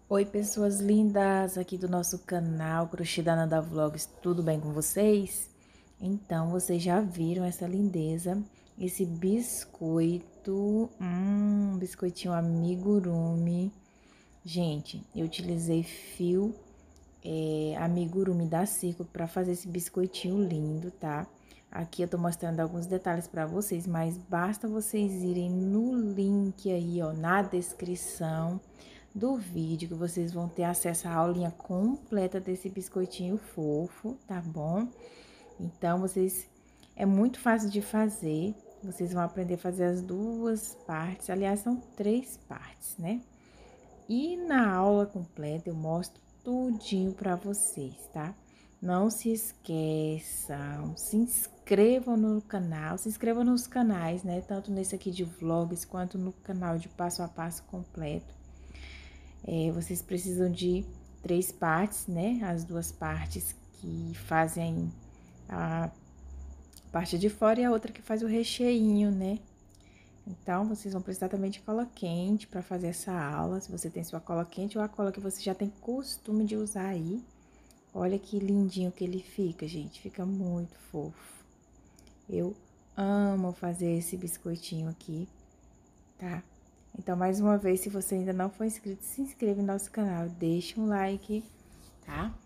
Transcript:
Oi, pessoas lindas aqui do nosso canal Crochê da Nanda Vlogs, tudo bem com vocês? Então, vocês já viram essa lindeza, esse biscoito, biscoitinho amigurumi. Gente, eu utilizei fio amigurumi da Círculo para fazer esse biscoitinho lindo, tá? Aqui eu tô mostrando alguns detalhes para vocês, mas basta vocês irem no link aí, ó, na descrição do vídeo, que vocês vão ter acesso à aulinha completa desse biscoitinho fofo, tá bom? Então, é muito fácil de fazer, vocês vão aprender a fazer as duas partes, aliás, são 3 partes, né? E na aula completa eu mostro tudinho para vocês, tá? Não se esqueçam, se inscrevam no canal, se inscrevam nos canais, né? Tanto nesse aqui de vlogs, quanto no canal de passo a passo completo. Vocês precisam de 3 partes, né? As 2 partes que fazem a parte de fora e a outra que faz o recheinho, né? Então, vocês vão precisar também de cola quente para fazer essa aula. Se você tem sua cola quente ou a cola que você já tem costume de usar aí. Olha que lindinho que ele fica, gente. Fica muito fofo. Eu amo fazer esse biscoitinho aqui, tá? Então, mais uma vez, se você ainda não for inscrito, se inscreva no nosso canal. Deixa um like, tá?